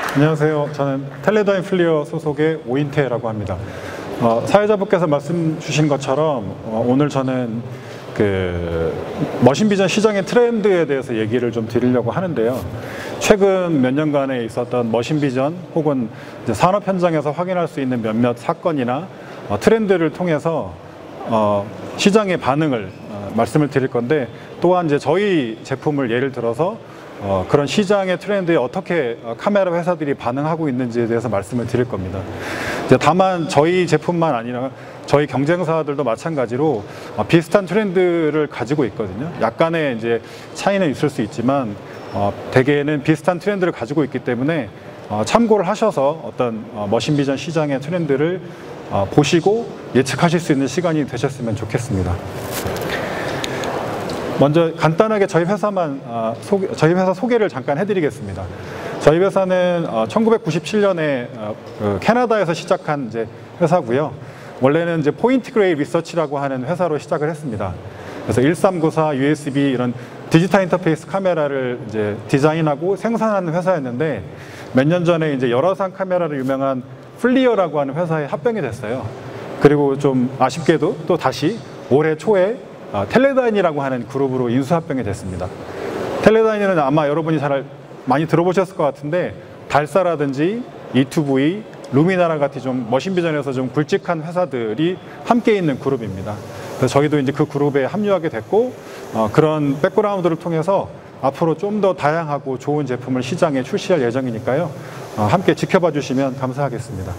안녕하세요. 저는 텔레다인 플리어 소속의 오인태라고 합니다. 사회자분께서 말씀 주신 것처럼 오늘 저는 머신비전 시장의 트렌드에 대해서 얘기를 좀 드리려고 하는데요. 최근 몇 년간에 있었던 머신비전 혹은 이제 산업 현장에서 확인할 수 있는 몇몇 사건이나 트렌드를 통해서 시장의 반응을 말씀을 드릴 건데, 또한 이제 저희 제품을 예를 들어서 그런 시장의 트렌드에 어떻게 카메라 회사들이 반응하고 있는지에 대해서 말씀을 드릴 겁니다. 이제 다만 저희 제품만 아니라 저희 경쟁사들도 마찬가지로 비슷한 트렌드를 가지고 있거든요. 약간의 이제 차이는 있을 수 있지만 대개는 비슷한 트렌드를 가지고 있기 때문에 참고를 하셔서 어떤 머신비전 시장의 트렌드를 보시고 예측하실 수 있는 시간이 되셨으면 좋겠습니다. 먼저 간단하게 저희 회사 소개를 잠깐 해드리겠습니다. 저희 회사는 1997년에 캐나다에서 시작한 이제 회사고요. 원래는 이제 포인트 그레이 리서치라고 하는 회사로 시작을 했습니다. 그래서 1394 USB 이런 디지털 인터페이스 카메라를 이제 디자인하고 생산하는 회사였는데, 몇 년 전에 이제 열화상 카메라로 유명한 플리어라고 하는 회사에 합병이 됐어요. 그리고 좀 아쉽게도 또 다시 올해 초에 텔레다인이라고 하는 그룹으로 인수합병이 됐습니다. 텔레다인은 아마 여러분이 많이 들어보셨을 것 같은데, 달사라든지 E2V, 루미나라 같은 좀 머신비전에서 좀 굵직한 회사들이 함께 있는 그룹입니다. 그래서 저희도 이제 그 그룹에 합류하게 됐고, 그런 백그라운드를 통해서 앞으로 좀 더 다양하고 좋은 제품을 시장에 출시할 예정이니까요. 함께 지켜봐 주시면 감사하겠습니다.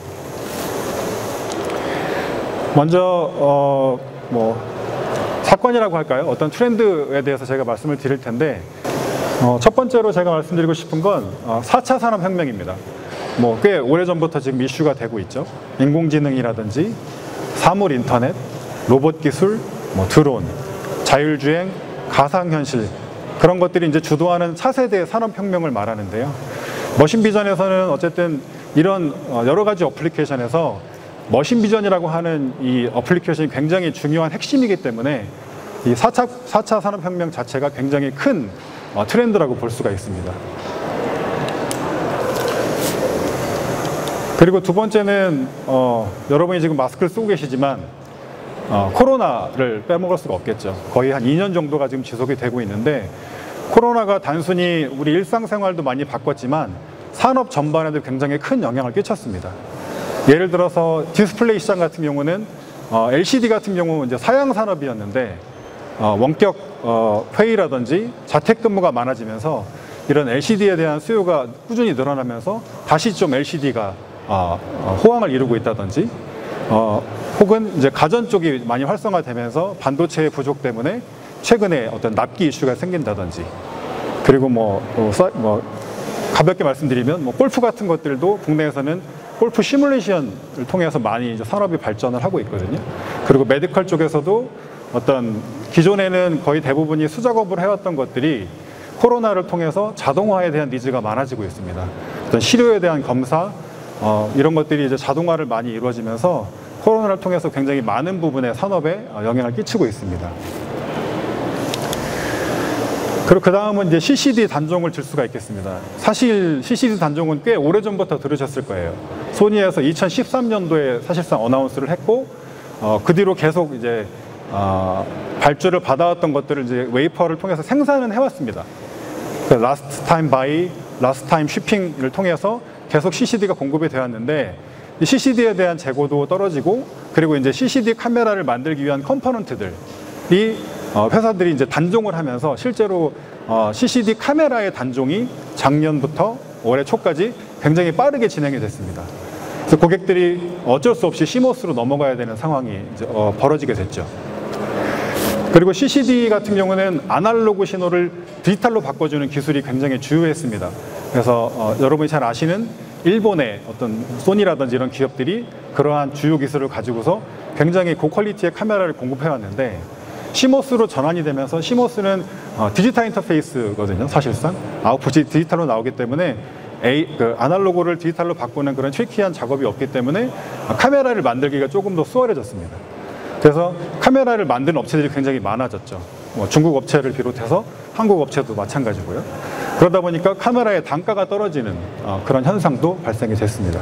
먼저 사건이라고 할까요? 어떤 트렌드에 대해서 제가 말씀을 드릴 텐데, 첫 번째로 제가 말씀드리고 싶은 건 4차 산업혁명입니다. 꽤 오래전부터 지금 이슈가 되고 있죠. 인공지능이라든지 사물 인터넷, 로봇 기술, 드론, 자율주행, 가상현실, 그런 것들이 이제 주도하는 차세대 산업혁명을 말하는데요. 머신비전에서는 어쨌든 이런 여러 가지 어플리케이션에서 머신비전이라고 하는 이 어플리케이션이 굉장히 중요한 핵심이기 때문에 이 4차 산업혁명 자체가 굉장히 큰 트렌드라고 볼 수가 있습니다. 그리고 두 번째는 여러분이 지금 마스크를 쓰고 계시지만 코로나를 빼먹을 수가 없겠죠. 거의 한 2년 정도가 지금 지속이 되고 있는데, 코로나가 단순히 우리 일상생활도 많이 바꿨지만 산업 전반에도 굉장히 큰 영향을 끼쳤습니다. 예를 들어서 디스플레이 시장 같은 경우는 LCD 같은 경우는 이제 사양 산업이었는데, 원격 회의라든지 재택근무가 많아지면서 이런 LCD에 대한 수요가 꾸준히 늘어나면서 다시 좀 LCD가 호황을 이루고 있다든지, 혹은 이제 가전 쪽이 많이 활성화되면서 반도체의 부족 때문에 최근에 어떤 납기 이슈가 생긴다든지, 그리고 가볍게 말씀드리면 골프 같은 것들도 국내에서는 골프 시뮬레이션을 통해서 많이 이제 산업이 발전을 하고 있거든요. 그리고 메디컬 쪽에서도 어떤 기존에는 거의 대부분이 수작업을 해왔던 것들이 코로나를 통해서 자동화에 대한 니즈가 많아지고 있습니다. 어떤 치료에 대한 검사, 이런 것들이 이제 자동화를 많이 이루어지면서 코로나를 통해서 굉장히 많은 부분의 산업에 영향을 끼치고 있습니다. 그리고 그 다음은 이제 CCD 단종을 들 수가 있겠습니다. 사실 CCD 단종은 꽤 오래전부터 들으셨을 거예요. 소니에서 2013년도에 사실상 어나운스를 했고, 그 뒤로 계속 이제 발주를 받아왔던 것들을 이제 웨이퍼를 통해서 생산은 해왔습니다. 라스트 타임 바이, 라스트 타임 쉬핑을 통해서 계속 CCD가 공급이 되었는데, 이 CCD에 대한 재고도 떨어지고, 그리고 이제 CCD 카메라를 만들기 위한 컴포넌트들이 회사들이 이제 단종을 하면서 실제로 CCD 카메라의 단종이 작년부터 올해 초까지 굉장히 빠르게 진행이 됐습니다. 그래서 고객들이 어쩔 수 없이 CMOS로 넘어가야 되는 상황이 이제 벌어지게 됐죠. 그리고 CCD 같은 경우는 아날로그 신호를 디지털로 바꿔주는 기술이 굉장히 주요했습니다. 그래서 여러분이 잘 아시는 일본의 어떤 소니라든지 이런 기업들이 그러한 주요 기술을 가지고서 굉장히 고퀄리티의 카메라를 공급해 왔는데, CMOS로 전환이 되면서, CMOS는 디지털 인터페이스거든요. 사실상 아웃풋이 디지털로 나오기 때문에 아날로그를 디지털로 바꾸는 그런 트리키한 작업이 없기 때문에 카메라를 만들기가 조금 더 수월해졌습니다. 그래서 카메라를 만드는 업체들이 굉장히 많아졌죠. 중국 업체를 비롯해서 한국 업체도 마찬가지고요. 그러다 보니까 카메라의 단가가 떨어지는 그런 현상도 발생이 됐습니다.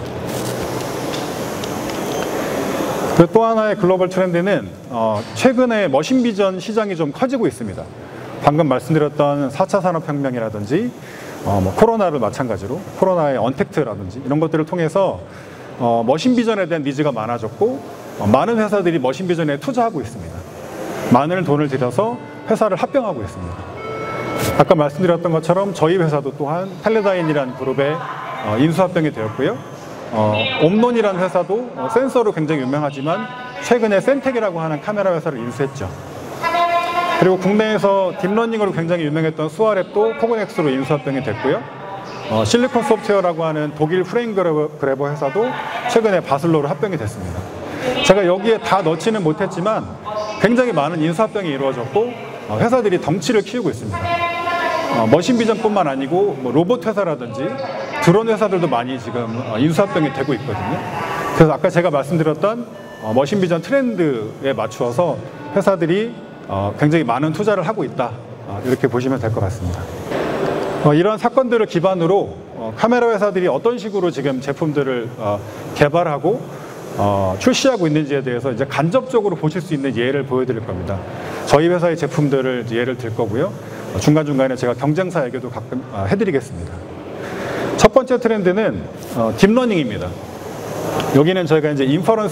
그리고 또 하나의 글로벌 트렌드는 최근에 머신 비전 시장이 좀 커지고 있습니다. 방금 말씀드렸던 4차 산업혁명이라든지 코로나를 마찬가지로 코로나의 언택트라든지 이런 것들을 통해서 머신 비전에 대한 니즈가 많아졌고 많은 회사들이 머신 비전에 투자하고 있습니다. 많은 돈을 들여서 회사를 합병하고 있습니다. 아까 말씀드렸던 것처럼 저희 회사도 또한 텔레다인이라는 그룹에 인수합병이 되었고요. 옴논이라는 회사도 센서로 굉장히 유명하지만 최근에 센텍이라고 하는 카메라 회사를 인수했죠. 그리고 국내에서 딥러닝으로 굉장히 유명했던 수아랩도 코그넥스로 인수합병이 됐고요. 실리콘 소프트웨어라고 하는 독일 프레임 그래버 회사도 최근에 바슬로로 합병이 됐습니다. 제가 여기에 다 넣지는 못했지만 굉장히 많은 인수합병이 이루어졌고 회사들이 덩치를 키우고 있습니다. 머신 비전뿐만 아니고 로봇 회사라든지 드론 회사들도 많이 지금 인수합병이 되고 있거든요. 그래서 아까 제가 말씀드렸던 머신 비전 트렌드에 맞추어서 회사들이 굉장히 많은 투자를 하고 있다. 이렇게 보시면 될 것 같습니다. 이런 사건들을 기반으로 카메라 회사들이 어떤 식으로 지금 제품들을 개발하고 출시하고 있는지에 대해서 이제 간접적으로 보실 수 있는 예를 보여드릴 겁니다. 저희 회사의 제품들을 예를 들 거고요. 중간중간에 제가 경쟁사 얘기도 가끔 해드리겠습니다. 첫 번째 트렌드는 딥러닝입니다. 여기는 저희가 이제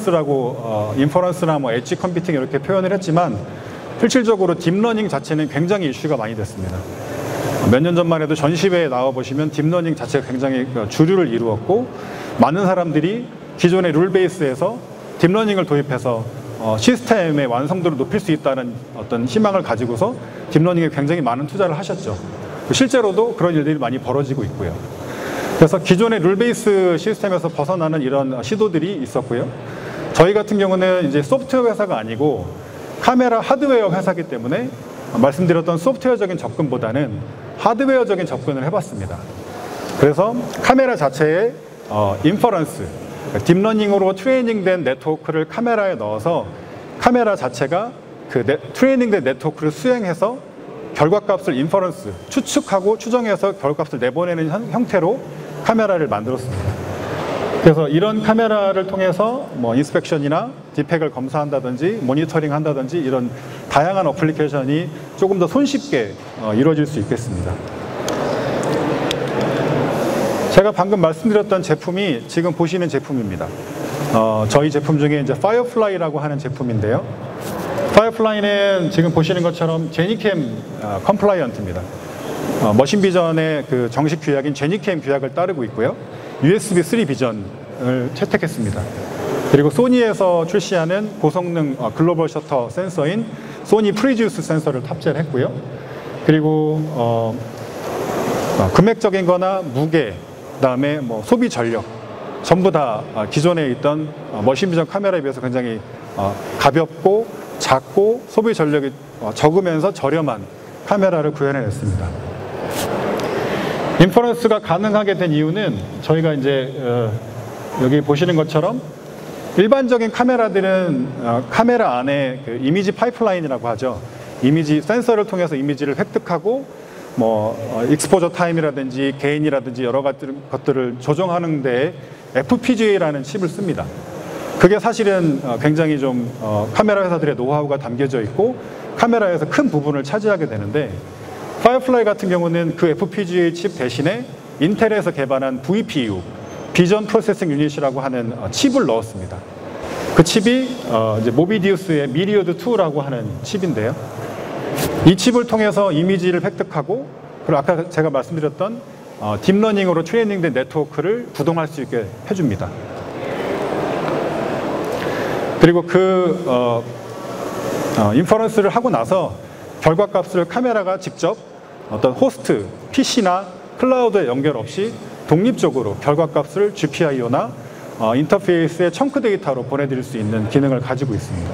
인퍼런스나 뭐 엣지 컴퓨팅 이렇게 표현을 했지만 실질적으로 딥러닝 자체는 굉장히 이슈가 많이 됐습니다. 몇 년 전만 해도 전시회에 나와보시면 딥러닝 자체가 굉장히 주류를 이루었고 많은 사람들이 기존의 룰 베이스에서 딥러닝을 도입해서 시스템의 완성도를 높일 수 있다는 어떤 희망을 가지고서 딥러닝에 굉장히 많은 투자를 하셨죠. 실제로도 그런 일들이 많이 벌어지고 있고요. 그래서 기존의 룰 베이스 시스템에서 벗어나는 이런 시도들이 있었고요. 저희 같은 경우는 이제 소프트웨어 회사가 아니고 카메라 하드웨어 회사이기 때문에 말씀드렸던 소프트웨어적인 접근보다는 하드웨어적인 접근을 해봤습니다. 그래서 카메라 자체에 인퍼런스, 딥러닝으로 트레이닝된 네트워크를 카메라에 넣어서 카메라 자체가 그 트레이닝된 네트워크를 수행해서 결과값을 인퍼런스, 추측하고 추정해서 결과값을 내보내는 형태로 카메라를 만들었습니다. 그래서 이런 카메라를 통해서 뭐 인스펙션이나 디펙을 검사한다든지 모니터링 한다든지 이런 다양한 어플리케이션이 조금 더 손쉽게 이루어질 수 있겠습니다. 제가 방금 말씀드렸던 제품이 지금 보시는 제품입니다. 저희 제품 중에 이제 파이어플라이라고 하는 제품인데요. 파이어플라이는 지금 보시는 것처럼 제니캠 컴플라이언트입니다. 머신 비전의 그 정식 규약인 제니캠 규약을 따르고 있고요. USB 3 비전을 채택했습니다. 그리고 소니에서 출시하는 고성능 글로벌 셔터 센서인 소니 프리지우스 센서를 탑재를 했고요. 그리고 금액적인 거나 무게, 그다음에 뭐 소비 전력 전부 다 기존에 있던 머신 비전 카메라에 비해서 굉장히 가볍고 작고 소비 전력이 적으면서 저렴한 카메라를 구현해냈습니다. 인퍼런스가 가능하게 된 이유는 저희가 이제 여기 보시는 것처럼 일반적인 카메라들은 카메라 안에 그 이미지 파이프라인이라고 하죠. 이미지 센서를 통해서 이미지를 획득하고 뭐 익스포저 타임이라든지 게인이라든지 여러 것들을 조정하는 데 FPGA라는 칩을 씁니다. 그게 사실은 굉장히 좀 카메라 회사들의 노하우가 담겨져 있고 카메라에서 큰 부분을 차지하게 되는데 파이어플라이 같은 경우는 그 FPGA 칩 대신에 인텔에서 개발한 VPU, 비전 프로세싱 유닛이라고 하는 칩을 넣었습니다. 그 칩이 이제 모비디우스의 미리어드 2라고 하는 칩인데요. 이 칩을 통해서 이미지를 획득하고 그리고 아까 제가 말씀드렸던 딥러닝으로 트레이닝된 네트워크를 구동할 수 있게 해줍니다. 그리고 그 인퍼런스를 하고 나서 결과값을 카메라가 직접 어떤 호스트, PC나 클라우드에 연결 없이 독립적으로 결과값을 GPIO나 인터페이스의 청크 데이터로 보내드릴 수 있는 기능을 가지고 있습니다.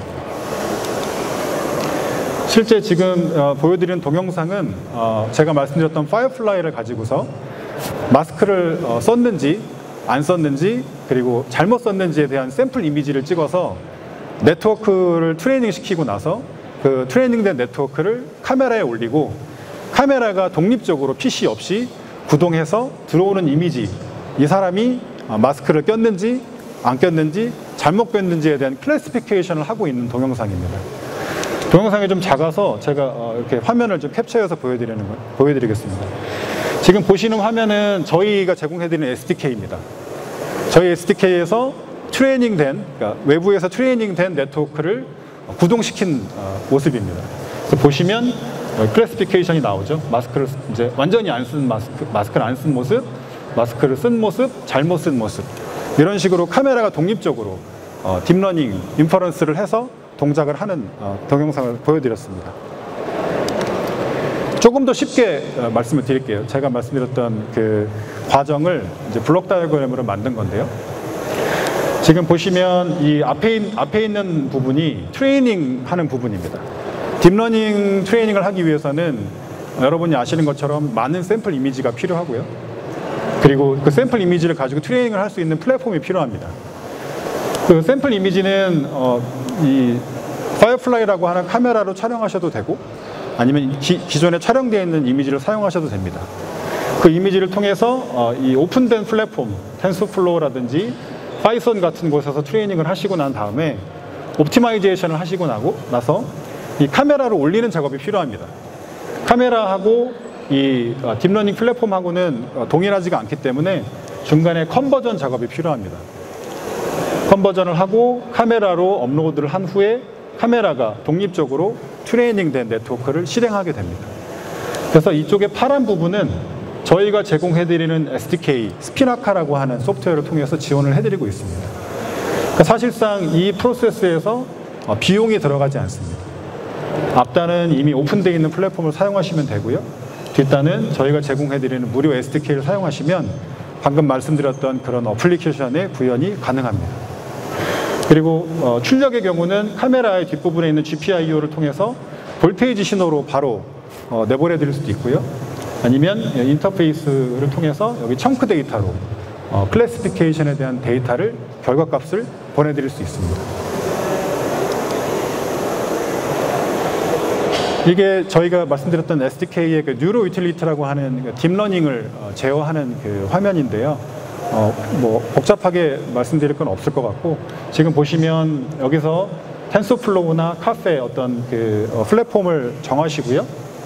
실제 지금 보여드리는 동영상은 제가 말씀드렸던 파이어플라이를 가지고서 마스크를 썼는지 안 썼는지 그리고 잘못 썼는지에 대한 샘플 이미지를 찍어서 네트워크를 트레이닝 시키고 나서 그 트레이닝된 네트워크를 카메라에 올리고 카메라가 독립적으로 PC 없이 구동해서 들어오는 이미지, 이 사람이 마스크를 꼈는지 안 꼈는지 잘못 꼈는지에 대한 클래시피케이션을 하고 있는 동영상입니다. 동영상이 좀 작아서 제가 이렇게 화면을 좀 캡처해서 보여드리겠습니다. 지금 보시는 화면은 저희가 제공해드리는 SDK입니다. 저희 SDK에서 트레이닝된, 그러니까 외부에서 트레이닝된 네트워크를 구동시킨 모습입니다. 그래서 보시면 클래시피케이션이 나오죠. 마스크를 이제 완전히 안 쓴 마스크를 안 쓴 모습, 마스크를 쓴 모습, 잘못 쓴 모습, 이런 식으로 카메라가 독립적으로 딥러닝, 인퍼런스를 해서 동작을 하는 동영상을 보여드렸습니다. 조금 더 쉽게 말씀을 드릴게요. 제가 말씀드렸던 그 과정을 이제 블록 다이어그램으로 만든 건데요. 지금 보시면 이 앞에 있는 부분이 트레이닝 하는 부분입니다. 딥러닝 트레이닝을 하기 위해서는 여러분이 아시는 것처럼 많은 샘플 이미지가 필요하고요. 그리고 그 샘플 이미지를 가지고 트레이닝을 할 수 있는 플랫폼이 필요합니다. 그 샘플 이미지는 이 파이어플라이라고 하는 카메라로 촬영하셔도 되고, 아니면 기존에 촬영되어 있는 이미지를 사용하셔도 됩니다. 그 이미지를 통해서 이 오픈된 플랫폼, 텐서플로우라든지 파이썬 같은 곳에서 트레이닝을 하시고 난 다음에 옵티마이제이션을 하시고 나서 이 카메라로 올리는 작업이 필요합니다. 카메라하고 이 딥러닝 플랫폼하고는 동일하지가 않기 때문에 중간에 컨버전 작업이 필요합니다. 컨버전을 하고 카메라로 업로드를 한 후에 카메라가 독립적으로 트레이닝된 네트워크를 실행하게 됩니다. 그래서 이쪽에 파란 부분은 저희가 제공해드리는 SDK, 스피나카라고 하는 소프트웨어를 통해서 지원을 해드리고 있습니다. 그러니까 사실상 이 프로세스에서 비용이 들어가지 않습니다. 앞단은 이미 오픈되어 있는 플랫폼을 사용하시면 되고요. 뒷단은 저희가 제공해드리는 무료 SDK를 사용하시면 방금 말씀드렸던 그런 어플리케이션의 구현이 가능합니다. 그리고 출력의 경우는 카메라의 뒷부분에 있는 GPIO를 통해서 볼테이지 신호로 바로 내보내드릴 수도 있고요. 아니면 인터페이스를 통해서 여기 청크 데이터로 클래시피케이션에 대한 데이터를, 결과값을 보내드릴 수 있습니다. 이게 저희가 말씀드렸던 SDK의 그 뉴로 유틸리티라고 하는 딥러닝을 제어하는 그 화면인데요. 뭐 복잡하게 말씀드릴 건 없을 것 같고, 지금 보시면 여기서 텐서플로우나 카페 어떤 그 플랫폼을 정하시고요.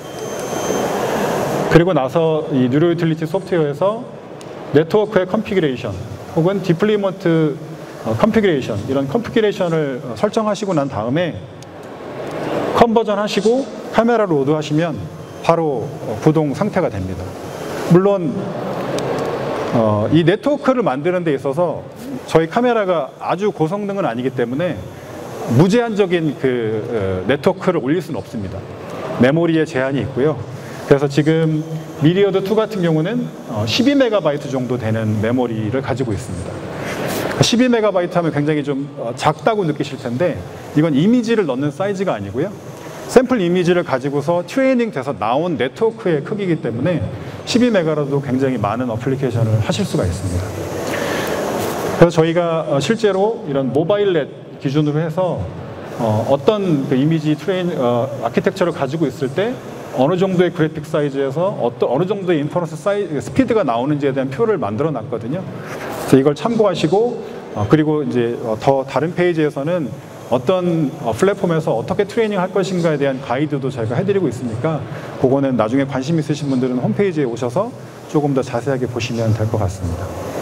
그리고 나서 이 뉴로 유틸리티 소프트웨어에서 네트워크의 컨피그레이션 혹은 디플리먼트 컨피그레이션, 이런 컨피그레이션을 설정하시고 난 다음에 컨버전 하시고 카메라로 로드하시면 바로 구동 상태가 됩니다. 물론 이 네트워크를 만드는 데 있어서 저희 카메라가 아주 고성능은 아니기 때문에 무제한적인 그 네트워크를 올릴 수는 없습니다. 메모리에 제한이 있고요. 그래서 지금 미리어드2 같은 경우는 12MB 정도 되는 메모리를 가지고 있습니다. 12MB 하면 굉장히 좀 작다고 느끼실 텐데, 이건 이미지를 넣는 사이즈가 아니고요. 샘플 이미지를 가지고서 트레이닝 돼서 나온 네트워크의 크기이기 때문에 12메가라도 굉장히 많은 어플리케이션을 하실 수가 있습니다. 그래서 저희가 실제로 이런 모바일넷 기준으로 해서 어떤 그 이미지 아키텍처를 가지고 있을 때 어느 정도의 그래픽 사이즈에서 어느 정도의 인퍼런스 스피드가 나오는지에 대한 표를 만들어 놨거든요. 그래서 이걸 참고하시고, 그리고 이제 더 다른 페이지에서는 어떤 플랫폼에서 어떻게 트레이닝 할 것인가에 대한 가이드도 저희가 해드리고 있으니까 그거는 나중에 관심 있으신 분들은 홈페이지에 오셔서 조금 더 자세하게 보시면 될 것 같습니다.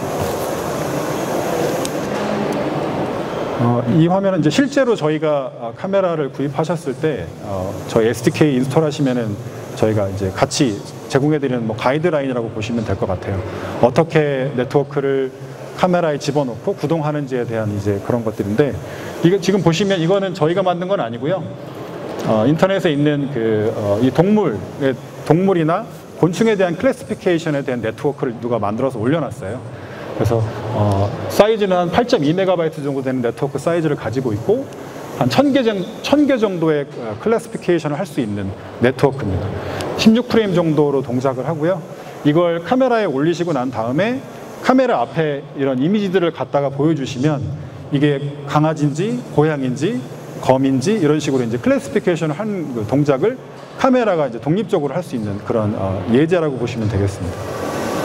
이 화면은 이제 실제로 저희가 카메라를 구입하셨을 때 저희 SDK 인스톨 하시면은 저희가 이제 같이 제공해드리는 뭐 가이드라인이라고 보시면 될 것 같아요. 어떻게 네트워크를 카메라에 집어넣고 구동하는지에 대한 이제 그런 것들인데, 이거 지금 보시면 이거는 저희가 만든 건 아니고요. 인터넷에 있는 이 동물이나 곤충에 대한 클래시피케이션에 대한 네트워크를 누가 만들어서 올려놨어요. 그래서 사이즈는 한 8.2MB 정도 되는 네트워크 사이즈를 가지고 있고, 한 1000개 정도의 클래시피케이션을 할 수 있는 네트워크입니다. 16프레임 정도로 동작을 하고요. 이걸 카메라에 올리시고 난 다음에 카메라 앞에 이런 이미지들을 갖다가 보여주시면 이게 강아지인지 고양인지 검인지 이런 식으로 이제 클래시피케이션을 한 그 동작을 카메라가 이제 독립적으로 할 수 있는 그런 예제라고 보시면 되겠습니다.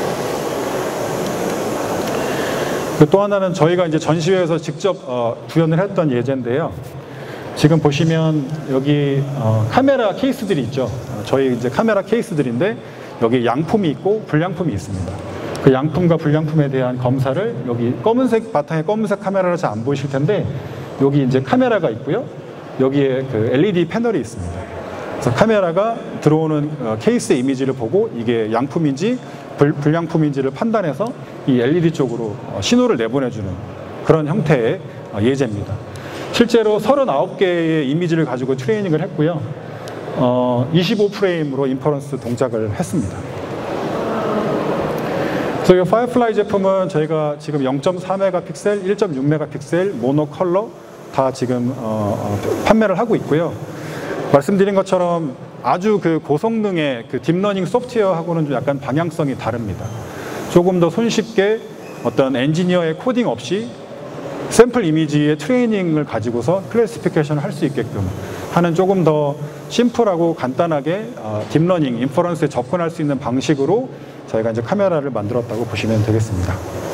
또 하나는 저희가 이제 전시회에서 직접 구현을 했던 예제인데요. 지금 보시면 여기 카메라 케이스들이 있죠. 저희 이제 카메라 케이스들인데 여기 양품이 있고 불량품이 있습니다. 그 양품과 불량품에 대한 검사를 여기 검은색 바탕에 검은색 카메라를 잘 안 보이실 텐데 여기 이제 카메라가 있고요. 여기에 그 LED 패널이 있습니다. 그래서 카메라가 들어오는 케이스의 이미지를 보고 이게 양품인지 불량품인지를 판단해서 이 LED 쪽으로 신호를 내보내주는 그런 형태의 예제입니다. 실제로 39개의 이미지를 가지고 트레이닝을 했고요. 25프레임으로 인퍼런스 동작을 했습니다. 그래서 이 파이어플라이 제품은 저희가 지금 0.4메가픽셀, 1.6메가픽셀, 모노컬러 다 지금 판매를 하고 있고요. 말씀드린 것처럼 아주 그 고성능의 그 딥러닝 소프트웨어하고는 좀 약간 방향성이 다릅니다. 조금 더 손쉽게 어떤 엔지니어의 코딩 없이 샘플 이미지의 트레이닝을 가지고서 클래시피케이션을 할 수 있게끔 하는 조금 더 심플하고 간단하게 딥러닝, 인퍼런스에 접근할 수 있는 방식으로 저희가 이제 카메라를 만들었다고 보시면 되겠습니다.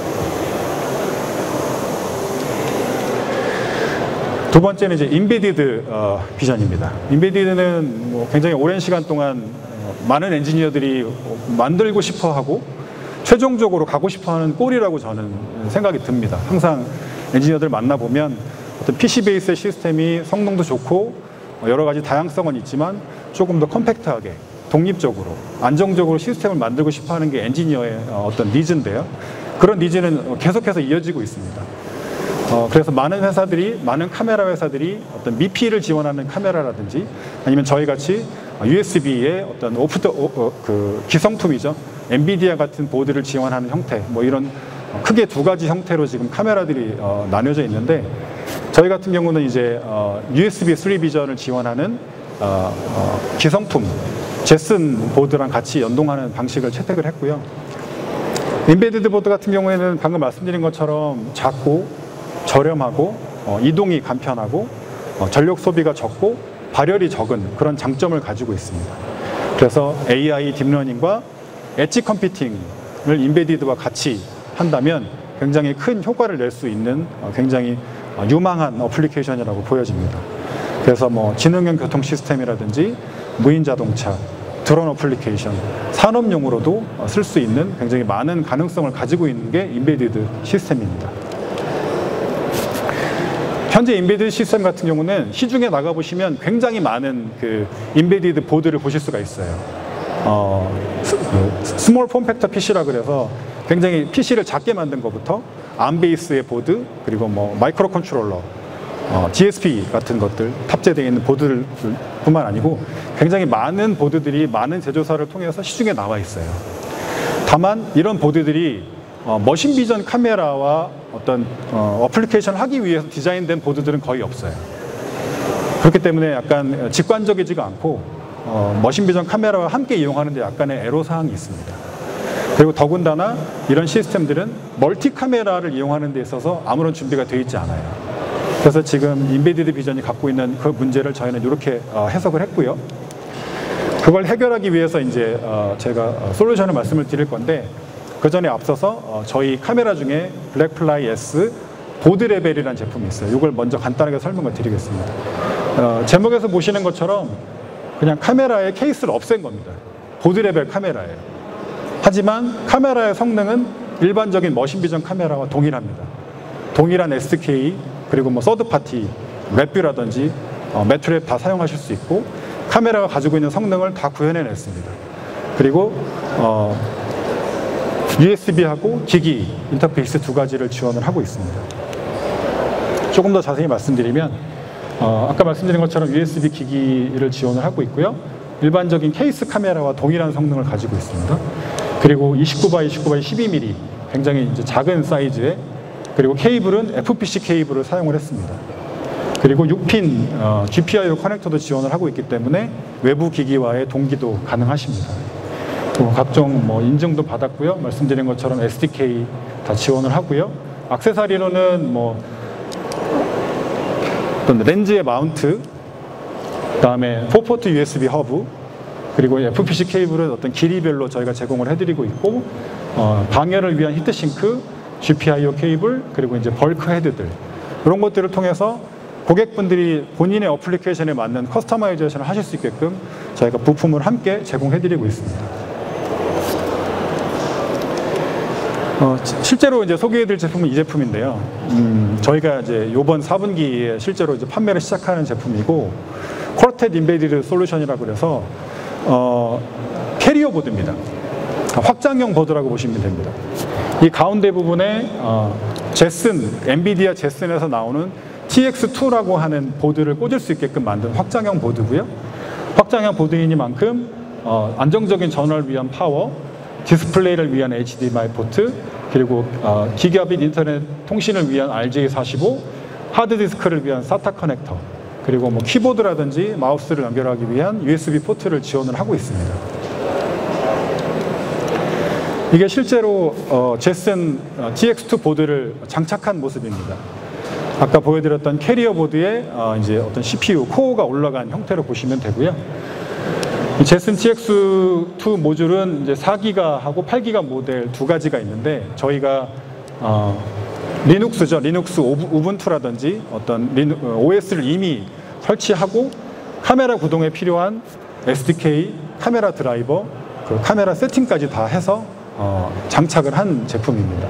두 번째는 이제 인베디드 비전입니다. 인베디드는 뭐 굉장히 오랜 시간 동안 많은 엔지니어들이 만들고 싶어 하고 최종적으로 가고 싶어 하는 꼴이라고 저는 생각이 듭니다. 항상 엔지니어들 만나보면 어떤 PC 베이스의 시스템이 성능도 좋고 여러 가지 다양성은 있지만 조금 더 컴팩트하게 독립적으로 안정적으로 시스템을 만들고 싶어 하는 게 엔지니어의 어떤 니즈인데요. 그런 니즈는 계속해서 이어지고 있습니다. 그래서 많은 회사들이, 많은 카메라 회사들이 어떤 미피를 지원하는 카메라라든지 아니면 저희 같이 USB의 어떤 기성품이죠. 엔비디아 같은 보드를 지원하는 형태, 뭐 이런 크게 두 가지 형태로 지금 카메라들이 나뉘어져 있는데 저희 같은 경우는 이제 USB 3 비전을 지원하는 기성품 제슨 보드랑 같이 연동하는 방식을 채택을 했고요. 인베디드 보드 같은 경우에는 방금 말씀드린 것처럼 작고 저렴하고 이동이 간편하고 전력 소비가 적고 발열이 적은 그런 장점을 가지고 있습니다. 그래서 AI 딥러닝과 엣지 컴퓨팅을 인베디드와 같이 한다면 굉장히 큰 효과를 낼 수 있는 굉장히 유망한 어플리케이션이라고 보여집니다. 그래서 뭐 지능형 교통 시스템이라든지 무인 자동차, 드론 어플리케이션, 산업용으로도 쓸 수 있는 굉장히 많은 가능성을 가지고 있는 게 인베디드 시스템입니다. 현재 인베디드 시스템 같은 경우는 시중에 나가보시면 굉장히 많은 그 인베디드 보드를 보실 수가 있어요. 스몰 폼 팩터 PC라 그래서 굉장히 PC를 작게 만든 것부터 ARM 베이스의 보드, 그리고 뭐 마이크로 컨트롤러, DSP 같은 것들 탑재되어 있는 보드들 뿐만 아니고 굉장히 많은 보드들이 많은 제조사를 통해서 시중에 나와 있어요. 다만 이런 보드들이 머신 비전 카메라와 어떤 어플리케이션을 하기 위해서 디자인된 보드들은 거의 없어요. 그렇기 때문에 약간 직관적이지가 않고 머신 비전 카메라와 함께 이용하는 데 약간의 애로사항이 있습니다. 그리고 더군다나 이런 시스템들은 멀티 카메라를 이용하는 데 있어서 아무런 준비가 되어 있지 않아요. 그래서 지금 인베디드 비전이 갖고 있는 그 문제를 저희는 이렇게 해석을 했고요. 그걸 해결하기 위해서 이제 제가 솔루션을 말씀을 드릴 건데 그 전에 앞서서 저희 카메라 중에 블랙플라이 S 보드 레벨이라는 제품이 있어요. 이걸 먼저 간단하게 설명을 드리겠습니다. 제목에서 보시는 것처럼 그냥 카메라의 케이스를 없앤 겁니다. 보드 레벨 카메라예요. 하지만 카메라의 성능은 일반적인 머신 비전 카메라와 동일합니다. 동일한 SDK 그리고 뭐 서드 파티 웹뷰라든지 매트랩 다 사용하실 수 있고 카메라가 가지고 있는 성능을 다 구현해냈습니다. 그리고 USB하고 기기 인터페이스 두 가지를 지원을 하고 있습니다. 조금 더 자세히 말씀드리면 아까 말씀드린 것처럼 USB 기기를 지원을 하고 있고요. 일반적인 케이스 카메라와 동일한 성능을 가지고 있습니다. 그리고 29x29x 12mm 굉장히 이제 작은 사이즈에 그리고 케이블은 FPC 케이블을 사용을 했습니다. 그리고 6핀 GPIO 커넥터도 지원을 하고 있기 때문에 외부 기기와의 동기도 가능하십니다. 또 각종 뭐 인증도 받았고요. 말씀드린 것처럼 SDK 다 지원을 하고요. 액세서리로는 뭐 어떤 렌즈의 마운트, 그다음에 4포트 USB 허브, 그리고 FPC 케이블은 어떤 길이별로 저희가 제공을 해드리고 있고 방열을 위한 히트싱크, GPIO 케이블, 그리고 이제 벌크 헤드들, 이런 것들을 통해서 고객분들이 본인의 어플리케이션에 맞는 커스터마이제이션을 하실 수 있게끔 저희가 부품을 함께 제공해드리고 있습니다. 실제로 이제 소개해드릴 제품은 이 제품인데요. 저희가 이제 이번 4분기에 실제로 이제 판매를 시작하는 제품이고, 코르텟 인베디드 솔루션이라고 그래서 캐리어 보드입니다. 확장형 보드라고 보시면 됩니다. 이 가운데 부분에 제슨, 엔비디아 제슨에서 나오는 TX2라고 하는 보드를 꽂을 수 있게끔 만든 확장형 보드고요. 확장형 보드이니만큼 안정적인 전원을 위한 파워, 디스플레이를 위한 HDMI 포트, 그리고 기가빗 인터넷 통신을 위한 RJ45, 하드디스크를 위한 SATA 커넥터, 그리고 뭐 키보드라든지 마우스를 연결하기 위한 USB 포트를 지원을 하고 있습니다. 이게 실제로 제슨 TX2 보드를 장착한 모습입니다. 아까 보여드렸던 캐리어 보드에 이제 어떤 CPU 코어가 올라간 형태로 보시면 되고요. 이 제슨 TX2 모듈은 이제 4기가하고 8기가 모델 두 가지가 있는데, 저희가 리눅스죠. 리눅스 우분투라든지 어떤 OS를 이미 설치하고 카메라 구동에 필요한 SDK, 카메라 드라이버, 그 카메라 세팅까지 다 해서 장착을 한 제품입니다.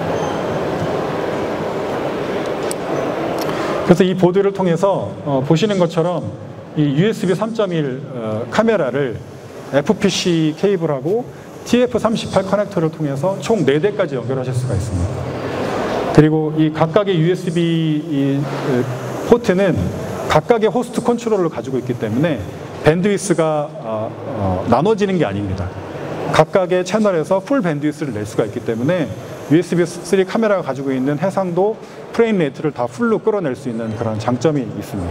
그래서 이 보드를 통해서 보시는 것처럼 이 USB 3.1 카메라를 FPC 케이블하고 TF38 커넥터를 통해서 총 4대까지 연결하실 수가 있습니다. 그리고 이 각각의 USB 포트는 각각의 호스트 컨트롤러를 가지고 있기 때문에 밴드위스가 나눠지는 게 아닙니다. 각각의 채널에서 풀 밴드위스를 낼 수가 있기 때문에 USB3 카메라가 가지고 있는 해상도, 프레임 레이트를 다 풀로 끌어낼 수 있는 그런 장점이 있습니다.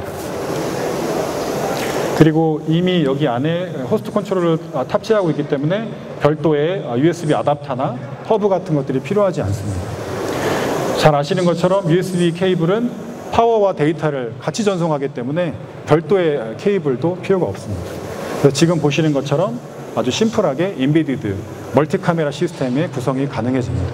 그리고 이미 여기 안에 호스트 컨트롤을 탑재하고 있기 때문에 별도의 USB 아답터나 허브 같은 것들이 필요하지 않습니다. 잘 아시는 것처럼 USB 케이블은 파워와 데이터를 같이 전송하기 때문에 별도의 케이블도 필요가 없습니다. 그래서 지금 보시는 것처럼 아주 심플하게 인베디드 멀티 카메라 시스템의 구성이 가능해집니다.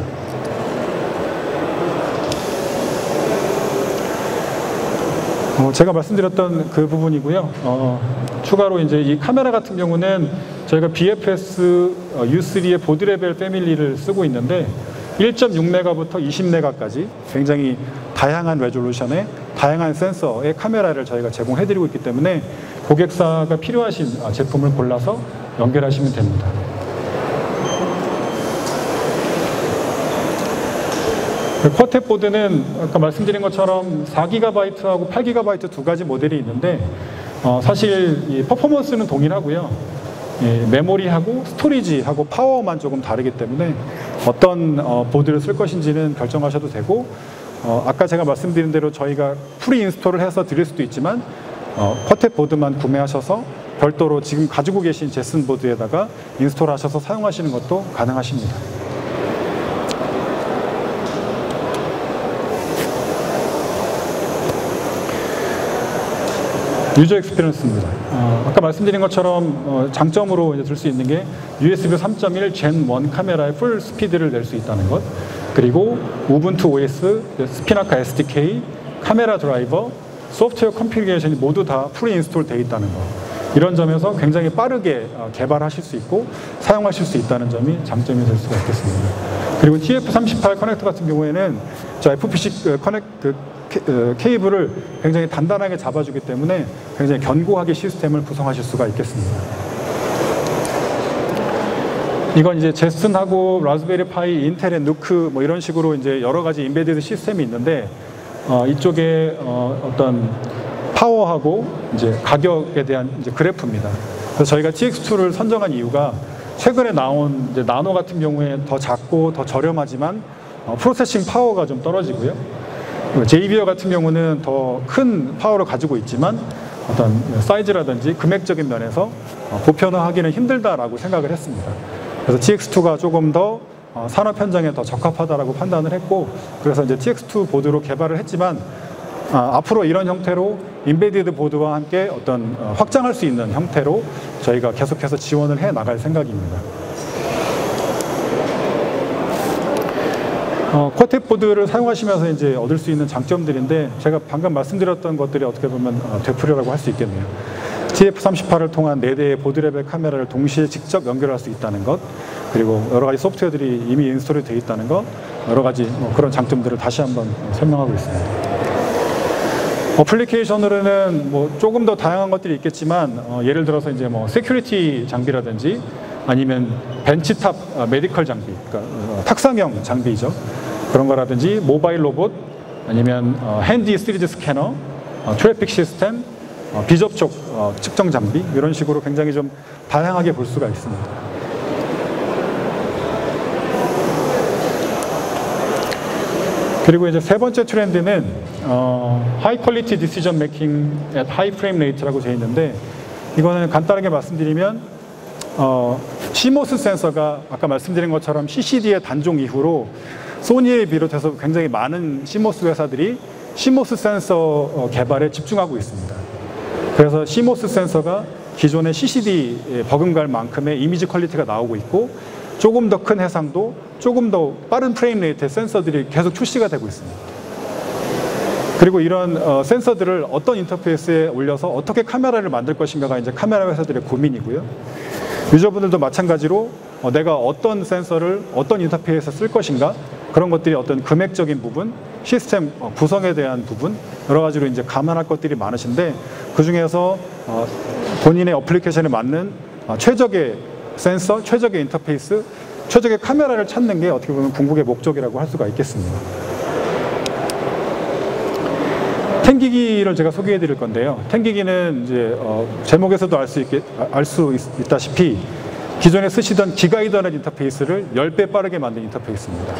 제가 말씀드렸던 그 부분이고요. 추가로 이제 이 카메라 같은 경우는 저희가 BFS U3의 보드 레벨 패밀리를 쓰고 있는데 1.6메가부터 20메가까지 굉장히 다양한 레졸루션의 다양한 센서의 카메라를 저희가 제공해드리고 있기 때문에 고객사가 필요하신 제품을 골라서 연결하시면 됩니다. 코르텟 보드는 아까 말씀드린 것처럼 4GB하고 8GB 두 가지 모델이 있는데 사실 이 퍼포먼스는 동일하고요. 메모리하고 스토리지하고 파워만 조금 다르기 때문에 어떤 보드를 쓸 것인지는 결정하셔도 되고, 아까 제가 말씀드린 대로 저희가 프리 인스톨을 해서 드릴 수도 있지만 코르텟 보드만 구매하셔서 별도로 지금 가지고 계신 제슨 보드에다가 인스톨하셔서 사용하시는 것도 가능하십니다. 유저 익스피리언스입니다. 아까 말씀드린 것처럼 장점으로 들 수 있는 게 USB 3.1 Gen 1 카메라의 풀 스피드를 낼 수 있다는 것, 그리고 우분투 OS, 스피나카 SDK, 카메라 드라이버, 소프트웨어 컨피그레이션이 모두 다 프리 인스톨 되어 있다는 것, 이런 점에서 굉장히 빠르게 개발하실 수 있고 사용하실 수 있다는 점이 장점이 될 수가 있겠습니다. 그리고 TF38 커넥터 같은 경우에는 저 FPC 케이블을 굉장히 단단하게 잡아주기 때문에 굉장히 견고하게 시스템을 구성하실 수가 있겠습니다. 이건 이제 제슨하고 라즈베리 파이, 인텔의 누크 뭐 이런 식으로 이제 여러 가지 인베디드 시스템이 있는데 이쪽에 어떤 파워하고 이제 가격에 대한 이제 그래프입니다. 그래서 저희가 TX2를 선정한 이유가 최근에 나온 이제 나노 같은 경우에 더 작고 더 저렴하지만 프로세싱 파워가 좀 떨어지고요. 제이비어 같은 경우는 더 큰 파워를 가지고 있지만 어떤 사이즈라든지 금액적인 면에서 보편화하기는 힘들다라고 생각을 했습니다. 그래서 TX2가 조금 더 산업 현장에 더 적합하다라고 판단을 했고, 그래서 이제 TX2 보드로 개발을 했지만 앞으로 이런 형태로 인베디드 보드와 함께 어떤 확장할 수 있는 형태로 저희가 계속해서 지원을 해 나갈 생각입니다. 쿼텍 보드를 사용하시면서 이제 얻을 수 있는 장점들인데, 제가 방금 말씀드렸던 것들이 어떻게 보면 되풀이라고 할 수 있겠네요. TF38을 통한 4대의 보드 레벨 카메라를 동시에 직접 연결할 수 있다는 것, 그리고 여러 가지 소프트웨어들이 이미 인스톨이 되어 있다는 것, 여러 가지 그런 장점들을 다시 한번 설명하고 있습니다. 어플리케이션으로는 조금 더 다양한 것들이 있겠지만, 예를 들어서 이제 세큐리티 장비라든지 아니면 벤치탑 메디컬 장비, 그러니까 탁상형 장비죠. 그런 거라든지 모바일 로봇, 아니면 핸디 3D 스캐너, 트래픽 시스템, 비접촉 측정 장비, 이런 식으로 굉장히 좀 다양하게 볼 수가 있습니다. 그리고 이제 세 번째 트렌드는 High Quality Decision Making at High Frame Rate라고 되어 있는데, 이거는 간단하게 말씀드리면 CMOS 센서가 아까 말씀드린 것처럼 CCD의 단종 이후로 소니에 비롯해서 굉장히 많은 CMOS 회사들이 CMOS 센서 개발에 집중하고 있습니다. 그래서 CMOS 센서가 기존의 CCD에 버금갈 만큼의 이미지 퀄리티가 나오고 있고, 조금 더 큰 해상도, 조금 더 빠른 프레임 레이트의 센서들이 계속 출시가 되고 있습니다. 그리고 이런 센서들을 어떤 인터페이스에 올려서 어떻게 카메라를 만들 것인가가 이제 카메라 회사들의 고민이고요. 유저분들도 마찬가지로 내가 어떤 센서를 어떤 인터페이스에 쓸 것인가, 그런 것들이 어떤 금액적인 부분, 시스템 구성에 대한 부분, 여러 가지로 이제 감안할 것들이 많으신데, 그 중에서 본인의 어플리케이션에 맞는 최적의 센서, 최적의 인터페이스, 최적의 카메라를 찾는 게 어떻게 보면 궁극의 목적이라고 할 수가 있겠습니다. 텐기기를 제가 소개해 드릴 건데요. 텐기기는 이제 제목에서도 알 수 있다시피 기존에 쓰시던 기가 이더넷 인터페이스를 10배 빠르게 만든 인터페이스입니다.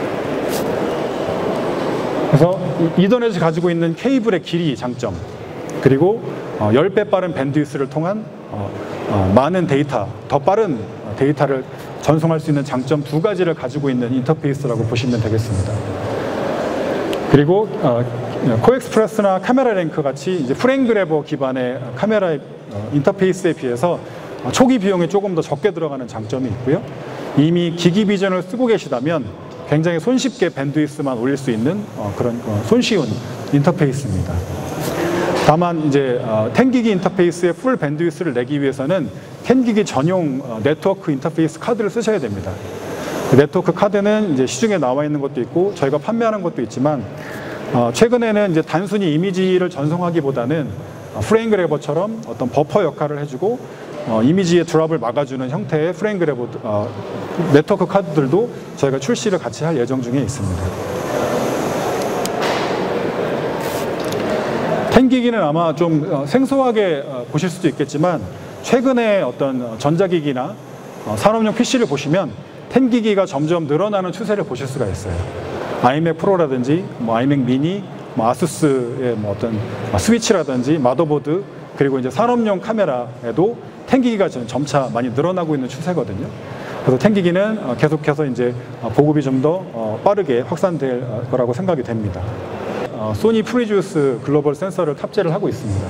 그래서 이더넷이 가지고 있는 케이블의 길이 장점, 그리고 10배 빠른 밴드위스를 통한 많은 데이터, 더 빠른 데이터를 전송할 수 있는 장점 두 가지를 가지고 있는 인터페이스라고 보시면 되겠습니다. 그리고 코엑스프레스나 카메라 랭크 같이 이제 프레임 그래버 기반의 카메라 인터페이스에 비해서 초기 비용이 조금 더 적게 들어가는 장점이 있고요. 이미 기기 비전을 쓰고 계시다면 굉장히 손쉽게 밴드위스만 올릴 수 있는 그런 손쉬운 인터페이스입니다. 다만 이제 텐기기 인터페이스의 풀 밴드위스를 내기 위해서는 텐기기 전용 네트워크 인터페이스 카드를 쓰셔야 됩니다. 네트워크 카드는 이제 시중에 나와 있는 것도 있고 저희가 판매하는 것도 있지만, 최근에는 이제 단순히 이미지를 전송하기보다는 프레임 그래버처럼 어떤 버퍼 역할을 해주고 이미지의 드랍을 막아주는 형태의 프레임 그래버 네트워크 카드들도 저희가 출시를 같이 할 예정 중에 있습니다. 텐기기는 아마 좀 생소하게 보실 수도 있겠지만, 최근에 어떤 전자기기나 산업용 PC를 보시면 텐기기가 점점 늘어나는 추세를 보실 수가 있어요. 아이맥 프로라든지 아이맥 미니, 아수스의 어떤 스위치라든지 마더보드, 그리고 이제 산업용 카메라에도 텐기기가 점차 많이 늘어나고 있는 추세거든요. 그래서 텐기기는 계속해서 이제 보급이 좀 더 빠르게 확산될 거라고 생각이 됩니다. 소니 프리주스 글로벌 센서를 탑재를 하고 있습니다.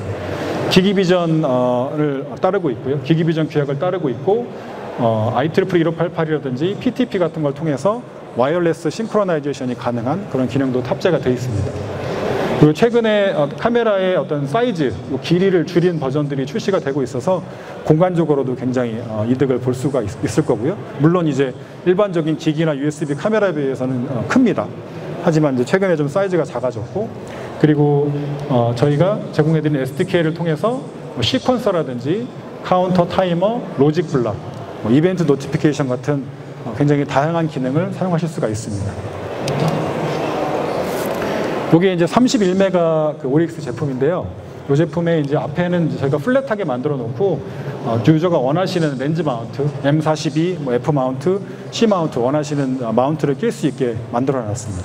기기비전을 따르고 있고요. 기기비전 규약을 따르고 있고, IEEE 1588이라든지 PTP 같은 걸 통해서 와이어레스 싱크로나이제이션이 가능한 그런 기능도 탑재가 되어 있습니다. 그리고 최근에 카메라의 어떤 사이즈, 길이를 줄인 버전들이 출시가 되고 있어서 공간적으로도 굉장히 이득을 볼 수가 있을 거고요. 물론 이제 일반적인 기기나 USB 카메라에 비해서는 큽니다. 하지만 이제 최근에 좀 사이즈가 작아졌고, 그리고 저희가 제공해드리는 SDK를 통해서 시퀀서라든지 카운터 타이머, 로직 블락, 이벤트 노티피케이션 같은 굉장히 다양한 기능을 사용하실 수가 있습니다. 이게 이제 31메가 그 오릭스 제품인데요. 이 제품의 이제 앞에는 저희가 플랫하게 만들어 놓고 유저가 원하시는 렌즈 마운트, M42, F 마운트, C 마운트 원하시는 마운트를 낄 수 있게 만들어 놨습니다.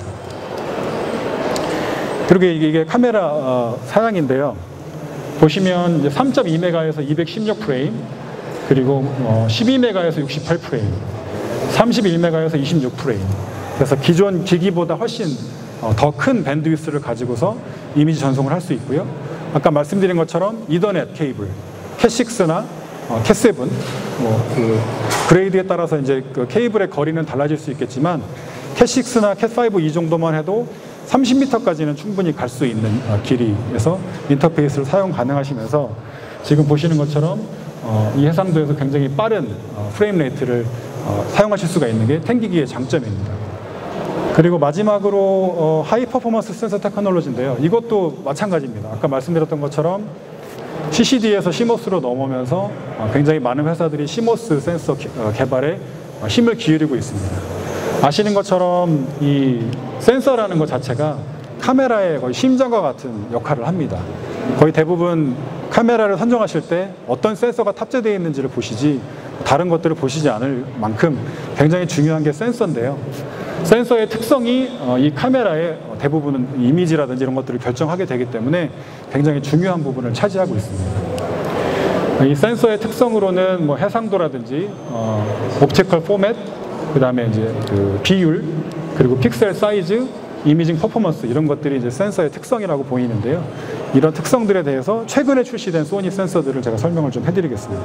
그리고 이게 카메라 사양인데요. 보시면 이제 3.2메가에서 216프레임, 그리고 12메가에서 68프레임, 31메가에서 26프레임. 그래서 기존 기기보다 훨씬 더 큰 밴드위스를 가지고서 이미지 전송을 할 수 있고요. 아까 말씀드린 것처럼 이더넷 케이블, 캣6나 캣7, 그 그레이드에 따라서 이제 그 케이블의 거리는 달라질 수 있겠지만, 캣6나 캣5 이 정도만 해도 30m까지는 충분히 갈 수 있는 길이에서 인터페이스를 사용 가능하시면서 지금 보시는 것처럼 이 해상도에서 굉장히 빠른 프레임 레이트를 사용하실 수가 있는 게 탱기기의 장점입니다. 그리고 마지막으로 하이 퍼포먼스 센서 테크놀로지인데요. 이것도 마찬가지입니다. 아까 말씀드렸던 것처럼 CCD에서 CMOS로 넘어오면서 굉장히 많은 회사들이 CMOS 센서 개발에 힘을 기울이고 있습니다. 아시는 것처럼 이 센서라는 것 자체가 카메라의 거의 심장과 같은 역할을 합니다. 거의 대부분 카메라를 선정하실 때 어떤 센서가 탑재되어 있는지를 보시지 다른 것들을 보시지 않을 만큼 굉장히 중요한 게 센서인데요. 센서의 특성이 이 카메라의 대부분은 이미지라든지 이런 것들을 결정하게 되기 때문에 굉장히 중요한 부분을 차지하고 있습니다. 이 센서의 특성으로는 뭐 해상도라든지 옵티컬 포맷, 그 다음에 이제 그 비율, 그리고 픽셀 사이즈, 이미징 퍼포먼스 이런 것들이 이제 센서의 특성이라고 보이는데요. 이런 특성들에 대해서 최근에 출시된 소니 센서들을 제가 설명을 좀 해드리겠습니다.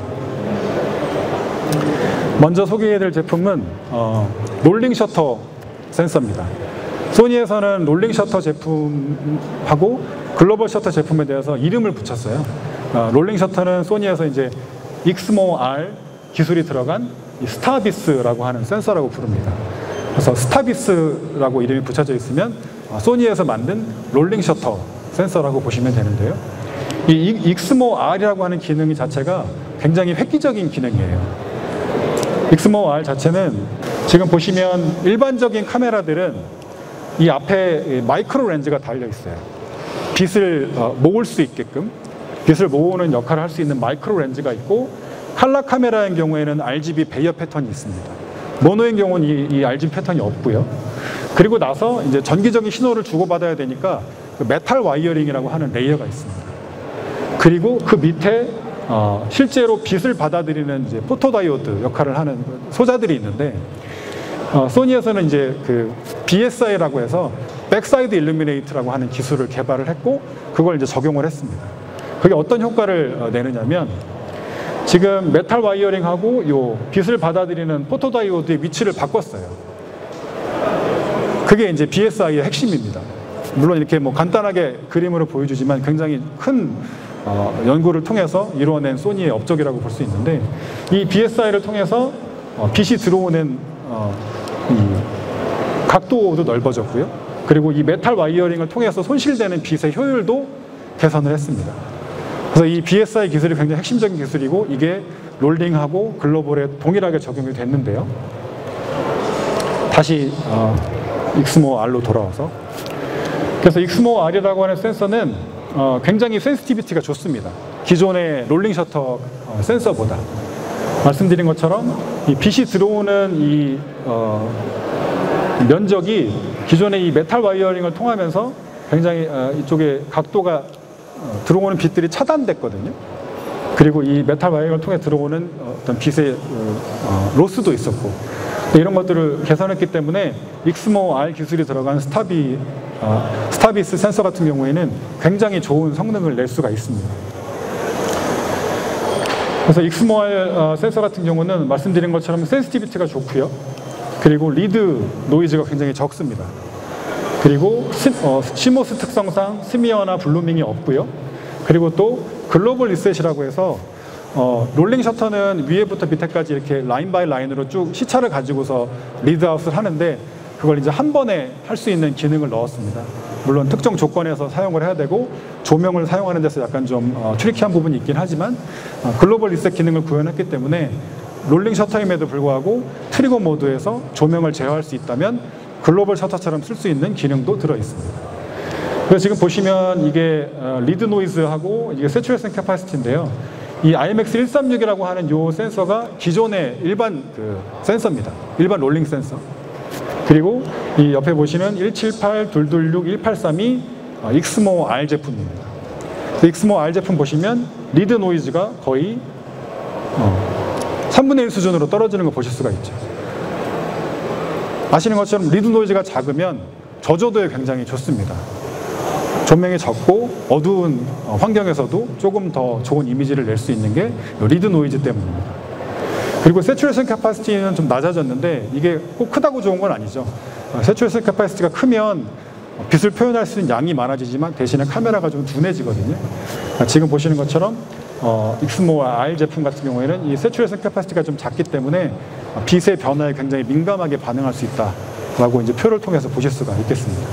먼저 소개해드릴 제품은 롤링 셔터 센서입니다. 소니에서는 롤링 셔터 제품하고 글로벌 셔터 제품에 대해서 이름을 붙였어요. 롤링 셔터는 소니에서 이제 익스모 R 기술이 들어간 이 스타비스라고 하는 센서라고 부릅니다. 그래서 스타비스라고 이름이 붙여져 있으면 소니에서 만든 롤링 셔터 센서라고 보시면 되는데요. 이 익스모 R이라고 하는 기능 자체가 굉장히 획기적인 기능이에요. 익스모 R 자체는 지금 보시면 일반적인 카메라들은 이 앞에 마이크로 렌즈가 달려 있어요. 빛을 모을 수 있게끔 빛을 모으는 역할을 할 수 있는 마이크로 렌즈가 있고, 칼라 카메라인 경우에는 RGB 베이어 패턴이 있습니다. 모노인 경우는 이 RGB 패턴이 없고요. 그리고 나서 이제 전기적인 신호를 주고받아야 되니까 그 메탈 와이어링이라고 하는 레이어가 있습니다. 그리고 그 밑에 실제로 빛을 받아들이는 이제 포토다이오드 역할을 하는 소자들이 있는데, 소니에서는 이제 그 BSI라고 해서 백사이드 일루미네이트라고 하는 기술을 개발을 했고, 그걸 이제 적용을 했습니다. 그게 어떤 효과를 내느냐면, 지금 메탈 와이어링하고 요 빛을 받아들이는 포토다이오드의 위치를 바꿨어요. 그게 이제 BSI의 핵심입니다. 물론 이렇게 뭐 간단하게 그림으로 보여주지만 굉장히 큰 연구를 통해서 이루어낸 소니의 업적이라고 볼 수 있는데, 이 BSI를 통해서 빛이 들어오는 이 각도도 넓어졌고요. 그리고 이 메탈 와이어링을 통해서 손실되는 빛의 효율도 개선을 했습니다. 그래서 이 BSI 기술이 굉장히 핵심적인 기술이고, 이게 롤링하고 글로벌에 동일하게 적용이 됐는데요. 다시 익스모 R로 돌아와서, 그래서 익스모 R이라고 하는 센서는 굉장히 센시티비티가 좋습니다. 기존의 롤링 셔터 센서보다. 말씀드린 것처럼 이 빛이 들어오는 이 면적이 기존의 이 메탈 와이어링을 통하면서 굉장히 이쪽에 각도가 들어오는 빛들이 차단됐거든요. 그리고 이 메탈 와이어링을 통해 들어오는 어떤 빛의 로스도 있었고, 이런 것들을 개선했기 때문에 익스모 R 기술이 들어간 스타비스 센서 같은 경우에는 굉장히 좋은 성능을 낼 수가 있습니다. 그래서 익스모 R 센서 같은 경우는 말씀드린 것처럼 센시티비티가 좋고요. 그리고 리드 노이즈가 굉장히 적습니다. 그리고 시모스 특성상 스미어나 블루밍이 없고요. 그리고 또 글로벌 리셋이라고 해서 롤링 셔터는 위에부터 밑에까지 이렇게 라인 바이 라인으로 쭉 시차를 가지고서 리드아웃을 하는데, 그걸 이제 한 번에 할 수 있는 기능을 넣었습니다. 물론 특정 조건에서 사용을 해야 되고 조명을 사용하는 데서 약간 좀 트리키한 부분이 있긴 하지만 글로벌 리셋 기능을 구현했기 때문에 롤링 셔터임에도 불구하고 트리거 모드에서 조명을 제어할 수 있다면 글로벌 셔터처럼 쓸 수 있는 기능도 들어 있습니다. 그래서 지금 보시면 이게 리드 노이즈하고 이게 세츄레이션 캐파시티인데요. 이 IMX136이라고 하는 이 센서가 기존의 일반 그 센서입니다. 일반 롤링 센서. 그리고 이 옆에 보시는 178, 226, 183이 익스모 R 제품입니다. 익스모 R 제품 보시면 리드 노이즈가 거의 3분의 1 수준으로 떨어지는 거 보실 수가 있죠. 아시는 것처럼 리드 노이즈가 작으면 저조도에 굉장히 좋습니다. 조명이 적고 어두운 환경에서도 조금 더 좋은 이미지를 낼 수 있는 게 리드 노이즈 때문입니다. 그리고 세츄레이션 캐파시티는 좀 낮아졌는데 이게 꼭 크다고 좋은 건 아니죠. 새추레이션 캐파시티가 크면 빛을 표현할 수 있는 양이 많아지지만 대신에 카메라가 좀 둔해지거든요. 지금 보시는 것처럼 익스모 R 제품 같은 경우에는 이 새추레이션 캐파시티가 좀 작기 때문에 빛의 변화에 굉장히 민감하게 반응할 수 있다라고 이제 표를 통해서 보실 수가 있겠습니다.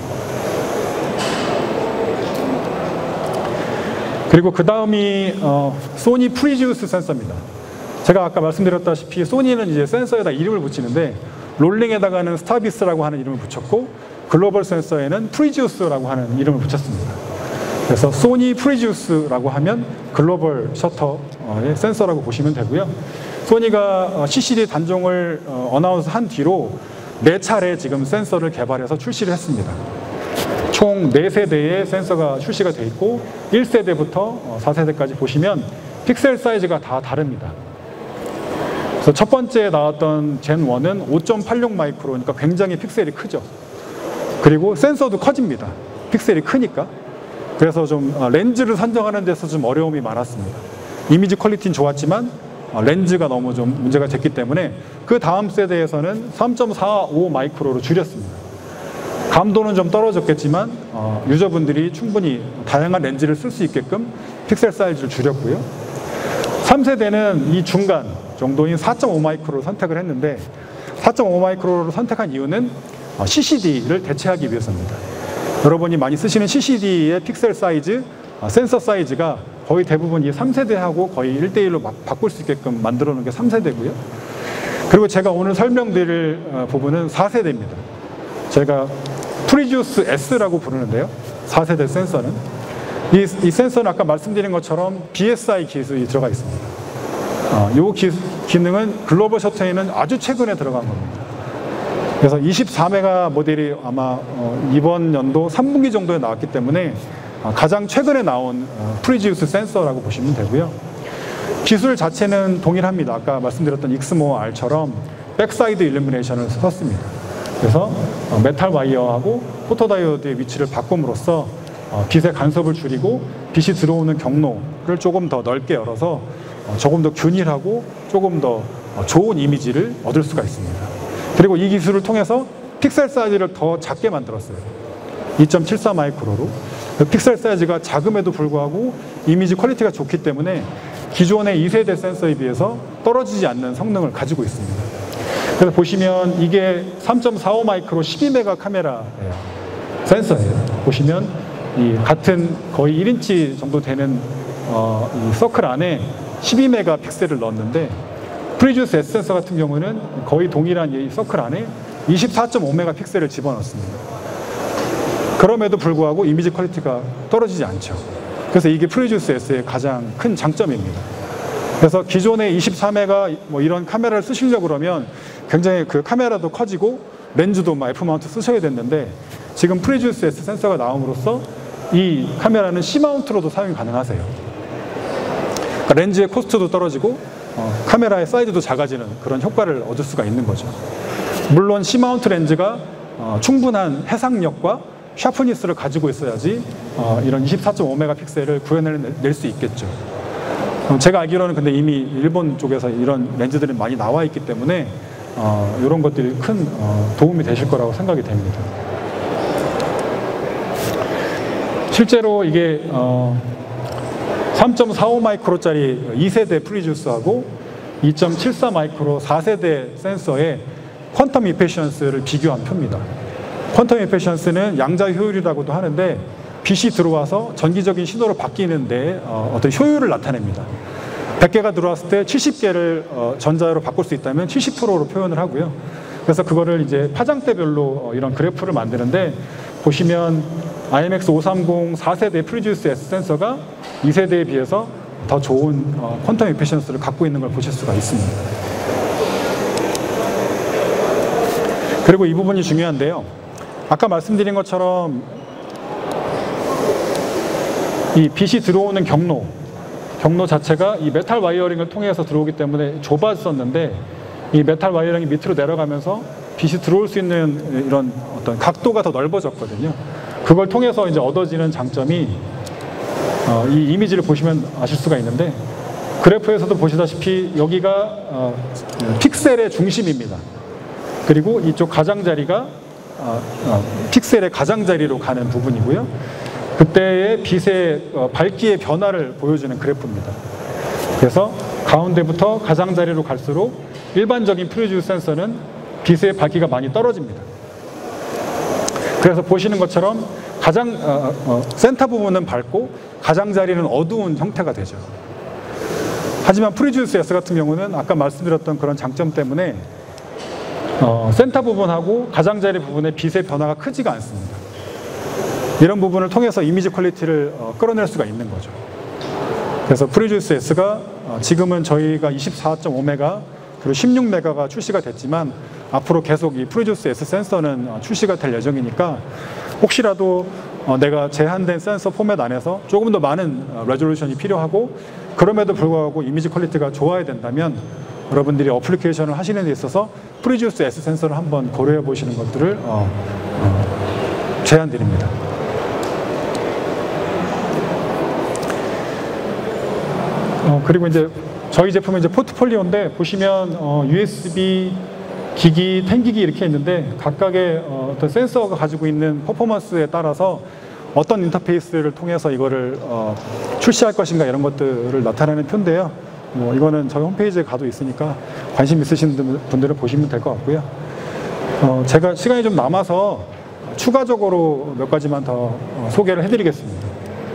그리고 그 다음이 소니 프리지우스 센서입니다. 제가 아까 말씀드렸다시피 소니는 이제 센서에다 이름을 붙이는데 롤링에다가는 스타비스라고 하는 이름을 붙였고 글로벌 센서에는 프리지우스라고 하는 이름을 붙였습니다. 그래서 소니 프리지우스라고 하면 글로벌 셔터의 센서라고 보시면 되고요. 소니가 CCD 단종을 어나운스 한 뒤로 4차례 지금 센서를 개발해서 출시를 했습니다. 총 4세대의 센서가 출시가 돼 있고 1세대부터 4세대까지 보시면 픽셀 사이즈가 다 다릅니다. 그래서 첫 번째 나왔던 젠 1은 5.86 마이크로니까 굉장히 픽셀이 크죠. 그리고 센서도 커집니다. 픽셀이 크니까. 그래서 좀 렌즈를 선정하는 데서 좀 어려움이 많았습니다. 이미지 퀄리티는 좋았지만 렌즈가 너무 좀 문제가 됐기 때문에 그 다음 세대에서는 3.45 마이크로로 줄였습니다. 감도는 좀 떨어졌겠지만 유저분들이 충분히 다양한 렌즈를 쓸 수 있게끔 픽셀 사이즈를 줄였고요. 3세대는 이 중간 정도인 4.5 마이크로를 선택을 했는데 4.5 마이크로를 선택한 이유는 CCD를 대체하기 위해서입니다. 여러분이 많이 쓰시는 CCD의 픽셀 사이즈, 센서 사이즈가 거의 대부분 이 3세대하고 거의 1대1로 바꿀 수 있게끔 만들어 놓은 게 3세대고요. 그리고 제가 오늘 설명드릴 부분은 4세대입니다. 제가 프리지우스 S라고 부르는데요. 4세대 센서는. 이 센서는 아까 말씀드린 것처럼 BSI 기술이 들어가 있습니다. 이 기능은 글로벌 셔터에는 아주 최근에 들어간 겁니다. 그래서 24메가 모델이 아마 이번 연도 3분기 정도에 나왔기 때문에 가장 최근에 나온 프리지우스 센서라고 보시면 되고요. 기술 자체는 동일합니다. 아까 말씀드렸던 익스모 R처럼 백사이드 일루미네이션을 썼습니다. 그래서 메탈 와이어하고 포토다이오드의 위치를 바꿈으로써 빛의 간섭을 줄이고 빛이 들어오는 경로를 조금 더 넓게 열어서 조금 더 균일하고 조금 더 좋은 이미지를 얻을 수가 있습니다. 그리고 이 기술을 통해서 픽셀 사이즈를 더 작게 만들었어요. 2.74 마이크로로. 픽셀 사이즈가 작음에도 불구하고 이미지 퀄리티가 좋기 때문에 기존의 2세대 센서에 비해서 떨어지지 않는 성능을 가지고 있습니다. 그래서 보시면 이게 3.45 마이크로 12메가 카메라 센서예요. 보시면 이 같은 거의 1인치 정도 되는 이 서클 안에 12메가 픽셀을 넣었는데 프리지우스 S 센서 같은 경우는 거의 동일한 이 서클 안에 24.5메가 픽셀을 집어넣습니다. 그럼에도 불구하고 이미지 퀄리티가 떨어지지 않죠. 그래서 이게 프리지우스 S의 가장 큰 장점입니다. 그래서 기존의 24메가 뭐 이런 카메라를 쓰시려고 그러면 굉장히 그 카메라도 커지고 렌즈도 막 F마운트 쓰셔야 됐는데 지금 프리지우스 S 센서가 나옴으로써 이 카메라는 C마운트로도 사용이 가능하세요. 그러니까 렌즈의 코스트도 떨어지고 카메라의 사이즈도 작아지는 그런 효과를 얻을 수가 있는 거죠. 물론 C마운트 렌즈가 충분한 해상력과 샤프니스를 가지고 있어야지 이런 24.5메가 픽셀을 구현해낼 수 있겠죠. 제가 알기로는 근데 이미 일본 쪽에서 이런 렌즈들이 많이 나와 있기 때문에 이런 것들이 큰 도움이 되실 거라고 생각이 됩니다. 실제로 이게 3.45 마이크로짜리 2세대 프리지우스하고 2.74 마이크로 4세대 센서의 퀀텀 이페션스를 비교한 표입니다. 퀀텀 이페션스는 양자 효율이라고도 하는데 빛이 들어와서 전기적인 신호로 바뀌는데 어떤 효율을 나타냅니다. 100개가 들어왔을 때 70개를 전자로 바꿀 수 있다면 70%로 표현을 하고요. 그래서 그거를 이제 파장대별로 이런 그래프를 만드는데 보시면 IMX530 4세대 프리지우스 S 센서가 2세대에 비해서 더 좋은 퀀텀 이페션스를 갖고 있는 걸 보실 수가 있습니다. 그리고 이 부분이 중요한데요. 아까 말씀드린 것처럼 이 빛이 들어오는 경로 자체가 이 메탈 와이어링을 통해서 들어오기 때문에 좁았었는데 이 메탈 와이어링이 밑으로 내려가면서 빛이 들어올 수 있는 이런 어떤 각도가 더 넓어졌거든요. 그걸 통해서 이제 얻어지는 장점이 이 이미지를 보시면 아실 수가 있는데 그래프에서도 보시다시피 여기가 픽셀의 중심입니다. 그리고 이쪽 가장자리가 픽셀의 가장자리로 가는 부분이고요. 그때의 빛의 밝기의 변화를 보여주는 그래프입니다. 그래서 가운데부터 가장자리로 갈수록 일반적인 프리듀스 센서는 빛의 밝기가 많이 떨어집니다. 그래서 보시는 것처럼 센터 부분은 밝고 가장자리는 어두운 형태가 되죠. 하지만 프리듀스 S 같은 경우는 아까 말씀드렸던 그런 장점 때문에 센터 부분하고 가장자리 부분의 빛의 변화가 크지가 않습니다. 이런 부분을 통해서 이미지 퀄리티를 끌어낼 수가 있는 거죠. 그래서 프리듀스 S가 지금은 저희가 24.5메가 그리고 16메가가 출시가 됐지만 앞으로 계속 이 프리듀스 S 센서는 출시가 될 예정이니까 혹시라도 내가 제한된 센서 포맷 안에서 조금 더 많은 레졸루션이 필요하고 그럼에도 불구하고 이미지 퀄리티가 좋아야 된다면 여러분들이 어플리케이션을 하시는 데 있어서 프리듀스 S 센서를 한번 고려해 보시는 것들을 제안드립니다. 그리고 이제 저희 제품은 이제 포트폴리오인데 보시면 USB 기기, 10기기 이렇게 있는데 각각의 어떤 센서가 가지고 있는 퍼포먼스에 따라서 어떤 인터페이스를 통해서 이거를 출시할 것인가 이런 것들을 나타내는 표인데요. 이거는 저희 홈페이지에 가도 있으니까 관심 있으신 분들은 보시면 될 것 같고요. 제가 시간이 좀 남아서 추가적으로 몇 가지만 더 소개를 해드리겠습니다.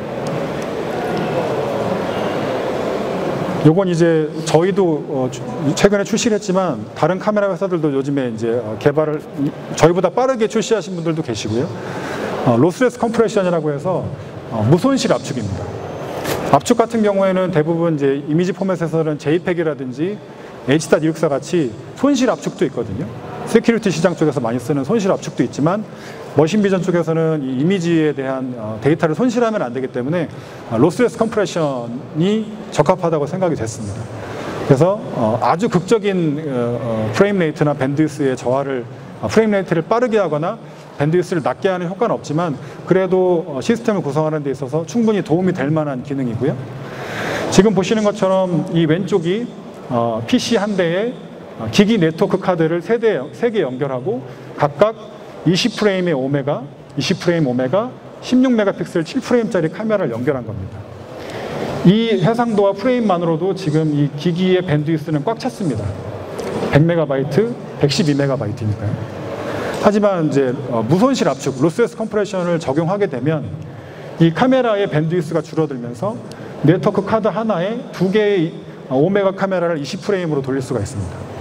요건 이제 저희도 최근에 출시를 했지만 다른 카메라 회사들도 요즘에 이제 개발을 저희보다 빠르게 출시하신 분들도 계시고요. 로스레스 컴프레션이라고 해서 무손실 압축입니다. 압축 같은 경우에는 대부분 이제 이미지 포맷에서는 JPEG이라든지 H.264 같이 손실 압축도 있거든요. 세큐리티 시장 쪽에서 많이 쓰는 손실 압축도 있지만 머신 비전 쪽에서는 이 이미지에 대한 데이터를 손실하면 안 되기 때문에 로스레스 컴프레션이 적합하다고 생각이 됐습니다. 그래서 아주 극적인 프레임 레이트나 밴드위스의 저하를 프레임 레이트를 빠르게 하거나 밴드위스를 낮게 하는 효과는 없지만 그래도 시스템을 구성하는 데 있어서 충분히 도움이 될 만한 기능이고요. 지금 보시는 것처럼 이 왼쪽이 PC 한 대에 기기 네트워크 카드를 3개 연결하고 각각 20프레임의 5메가, 20프레임 5메가, 16메가픽셀 7프레임짜리 카메라를 연결한 겁니다. 이 해상도와 프레임만으로도 지금 이 기기의 밴드위스는 꽉 찼습니다. 100MB, 112MB니까요. 하지만 이제 무손실 압축, 로스레스 컴프레션을 적용하게 되면 이 카메라의 밴드위스가 줄어들면서 네트워크 카드 하나에 2개의 5메가 카메라를 20프레임으로 돌릴 수가 있습니다.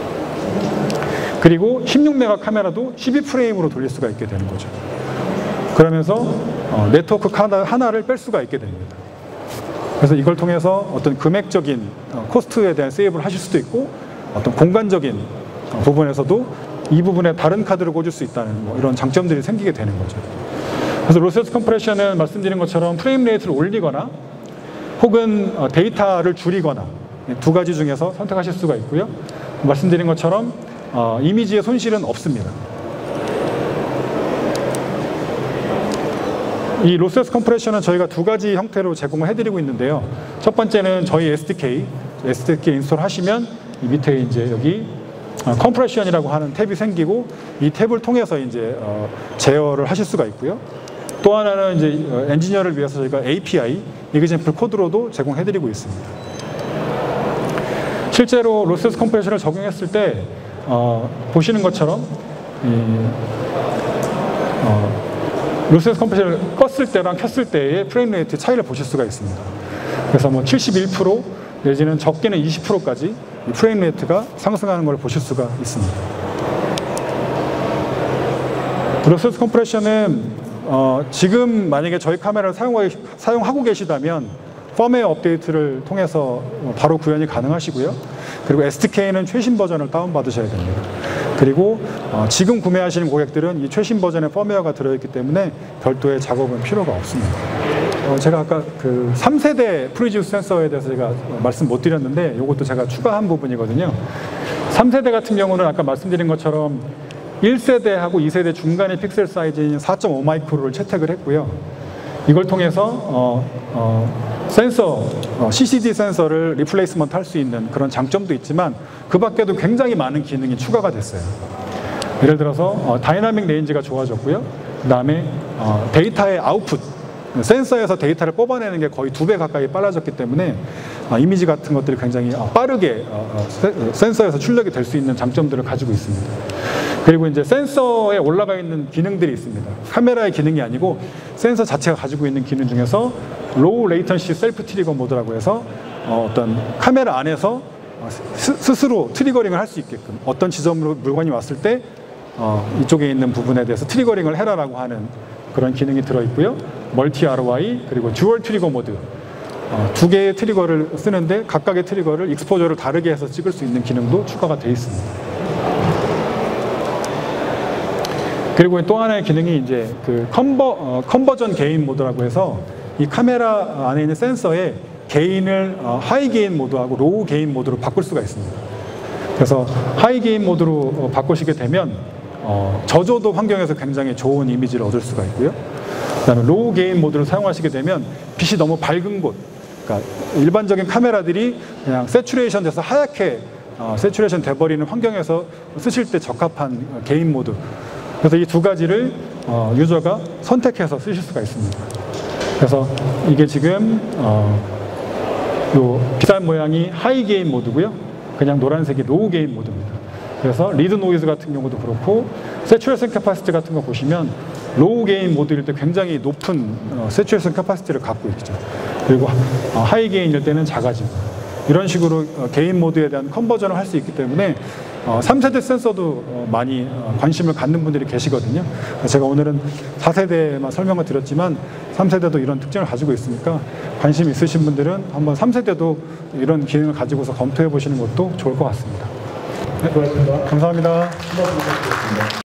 그리고 16메가 카메라도 12프레임으로 돌릴 수가 있게 되는 거죠. 그러면서 네트워크 카드 하나를 뺄 수가 있게 됩니다. 그래서 이걸 통해서 어떤 금액적인 코스트에 대한 세이브를 하실 수도 있고 어떤 공간적인 부분에서도 이 부분에 다른 카드를 꽂을 수 있다는 이런 장점들이 생기게 되는 거죠. 그래서 로스레스 컴프레션은 말씀드린 것처럼 프레임 레이트를 올리거나 혹은 데이터를 줄이거나 두 가지 중에서 선택하실 수가 있고요. 말씀드린 것처럼 이미지의 손실은 없습니다. 이 로스레스 컴프레션은 저희가 두 가지 형태로 제공을 해드리고 있는데요. 첫 번째는 저희 SDK 인스톨 하시면 이 밑에 이제 여기 컴프레션이라고 하는 탭이 생기고 이 탭을 통해서 이제 제어를 하실 수가 있고요. 또 하나는 이제 엔지니어를 위해서 저희가 API, 이그젠플 코드로도 제공해드리고 있습니다. 실제로 로스레스 컴프레션을 적용했을 때 보시는 것처럼 로스레스 컴프레션을 껐을 때랑 켰을 때의 프레임 레이트 차이를 보실 수가 있습니다. 그래서 뭐 71% 내지는 적게는 20%까지 이 프레임 레이트가 상승하는 걸 보실 수가 있습니다. 로스레스 컴프레션은 지금 만약에 저희 카메라를 사용하고 계시다면 펌웨어 업데이트를 통해서 바로 구현이 가능하시고요. 그리고 SDK는 최신 버전을 다운받으셔야 됩니다. 그리고 지금 구매하시는 고객들은 이 최신 버전의 펌웨어가 들어있기 때문에 별도의 작업은 필요가 없습니다. 제가 아까 그 3세대 프리듀스 센서에 대해서 제가 말씀 못 드렸는데 이것도 제가 추가한 부분이거든요. 3세대 같은 경우는 아까 말씀드린 것처럼 1세대하고 2세대 중간의 픽셀 사이즈인 4.5 마이크로를 채택을 했고요. 이걸 통해서 CCD 센서를 리플레이스먼트 할 수 있는 그런 장점도 있지만 그 밖에도 굉장히 많은 기능이 추가가 됐어요. 예를 들어서 다이나믹 레인지가 좋아졌고요. 그 다음에 데이터의 아웃풋, 센서에서 데이터를 뽑아내는 게 거의 2배 가까이 빨라졌기 때문에 이미지 같은 것들이 굉장히 빠르게 센서에서 출력이 될 수 있는 장점들을 가지고 있습니다. 그리고 이제 센서에 올라가 있는 기능들이 있습니다. 카메라의 기능이 아니고 센서 자체가 가지고 있는 기능 중에서 로우 레이턴시 셀프 트리거 모드라고 해서 어떤 카메라 안에서 스스로 트리거링을 할 수 있게끔 어떤 지점으로 물건이 왔을 때 이쪽에 있는 부분에 대해서 트리거링을 해라라고 하는 그런 기능이 들어있고요. 멀티 ROI 그리고 듀얼 트리거 모드, 2개의 트리거를 쓰는데 각각의 트리거를 익스포저를 다르게 해서 찍을 수 있는 기능도 추가가 되어 있습니다. 그리고 또 하나의 기능이 이제 그 컨버전 게인 모드라고 해서 이 카메라 안에 있는 센서에 게인을 하이 게인 모드하고 로우 게인 모드로 바꿀 수가 있습니다. 그래서 하이 게인 모드로 바꾸시게 되면 저조도 환경에서 굉장히 좋은 이미지를 얻을 수가 있고요. 그다음에 로우 게인 모드를 사용하시게 되면 빛이 너무 밝은 곳, 그러니까 일반적인 카메라들이 그냥 세츄레이션 돼서 하얗게 세츄레이션 돼버리는 환경에서 쓰실 때 적합한 게인 모드. 그래서 이 두 가지를 유저가 선택해서 쓰실 수가 있습니다. 그래서 이게 지금 요 비싼 모양이 하이 게인 모드고요. 그냥 노란색이 로우 게인 모드입니다. 그래서 리드 노이즈 같은 경우도 그렇고 세츄레이션 캐파시티 같은 거 보시면 로우 게인 모드일 때 굉장히 높은 세츄레이션 캐파시티를 갖고 있죠. 그리고 하이 게인일 때는 작아지고 이런 식으로 게인 모드에 대한 컨버전을 할 수 있기 때문에 3세대 센서도 많이 관심을 갖는 분들이 계시거든요. 제가 오늘은 4세대만 설명을 드렸지만 3세대도 이런 특징을 가지고 있으니까 관심 있으신 분들은 한번 3세대도 이런 기능을 가지고서 검토해 보시는 것도 좋을 것 같습니다. 네, 감사합니다.